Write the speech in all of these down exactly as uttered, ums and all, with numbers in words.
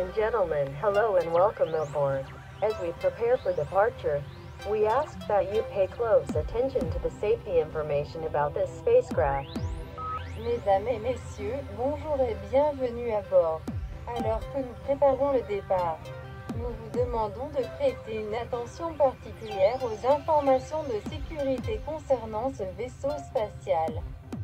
and gentlemen, hello and welcome aboard. As we prepare for departure, we ask that you pay close attention to the safety information about this spacecraft. Mesdames et messieurs, bonjour et bienvenue à bord. Alors que nous préparons le départ, nous vous demandons de prêter une attention particulière aux informations de sécurité concernant ce vaisseau spatial.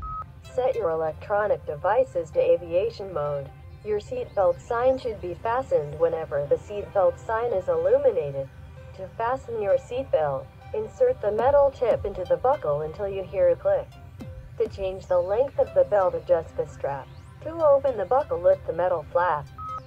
Set your electronic devices to aviation mode. Your seatbelt sign should be fastened whenever the seatbelt sign is illuminated. To fasten your seatbelt, insert the metal tip into the buckle until you hear a click. To change the length of the belt, adjust the strap. To open the buckle, lift the metal flap.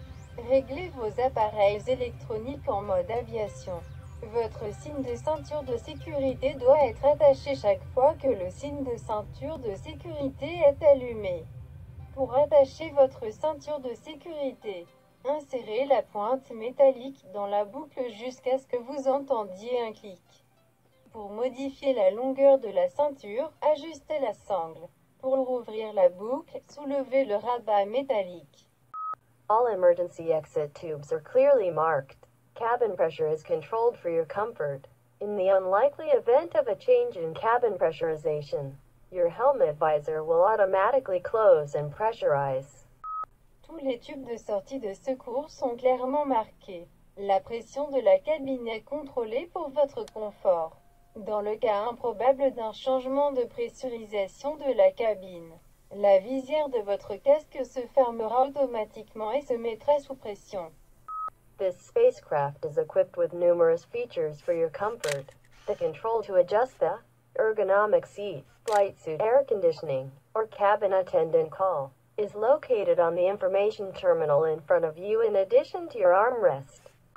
Réglez vos appareils électroniques en mode aviation. Votre signe de ceinture de sécurité doit être attaché chaque fois que le signe de ceinture de sécurité est allumé. Pour attacher votre ceinture de sécurité, insérez la pointe métallique dans la boucle jusqu'à ce que vous entendiez un clic. Pour modifier la longueur de la ceinture, ajustez la sangle. Pour rouvrir la boucle, soulevez le rabat métallique. All emergency exit tubes are clearly marked. Cabin pressure is controlled for your comfort. In the unlikely event of a change in cabin pressurization, your helmet visor will automatically close and pressurize. Tous les tubes de sortie de secours sont clairement marqués. La pression de la cabine est contrôlée pour votre confort. Dans le cas improbable d'un changement de pressurisation de la cabine, la visière de votre casque se fermera automatiquement et se mettra sous pression. This spacecraft is equipped with numerous features for your comfort. The control to adjust the ergonomic seat, flight suit, air conditioning, or cabin attendant call is located on the information terminal in front of you in addition to your armrest.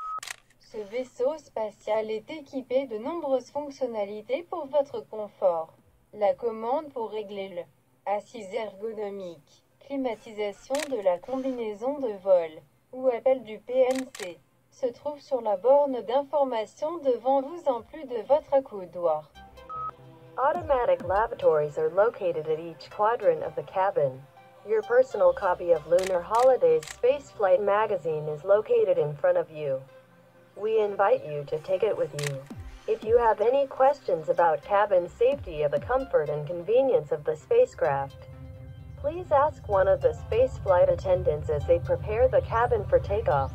Ce vaisseau spatial est équipé de nombreuses fonctionnalités pour votre confort. La commande pour régler le assise ergonomique, climatisation de la combinaison de vol, ou appel du P M C, se trouve sur la borne d'information devant vous en plus de votre accoudoir. Automatic lavatories are located at each quadrant of the cabin. Your personal copy of Lunar Holidays Spaceflight magazine is located in front of you. We invite you to take it with you. If you have any questions about cabin safety or the comfort and convenience of the spacecraft, please ask one of the spaceflight attendants as they prepare the cabin for takeoff.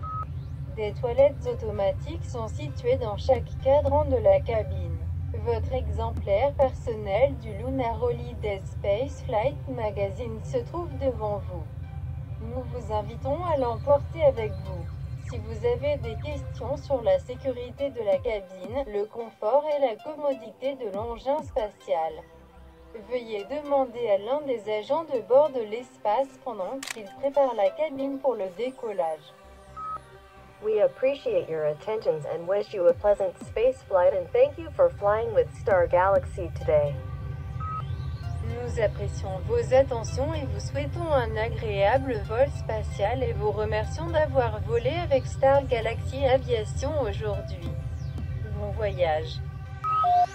Des toilettes automatiques sont situées dans chaque cadran de la cabine. Votre exemplaire personnel du Lunar Holidays Spaceflight magazine se trouve devant vous. Nous vous invitons à l'emporter avec vous. Si vous avez des questions sur la sécurité de la cabine, le confort et la commodité de l'engin spatial, veuillez demander à l'un des agents de bord de l'espace pendant qu'il prépare la cabine pour le décollage. We appreciate your attentions and wish you a pleasant space flight and thank you for flying with Star Galaxy today. Nous apprécions vos attentions et vous souhaitons un agréable vol spatial et vous remercions d'avoir volé avec Star Galaxy Aviation aujourd'hui. Bon voyage.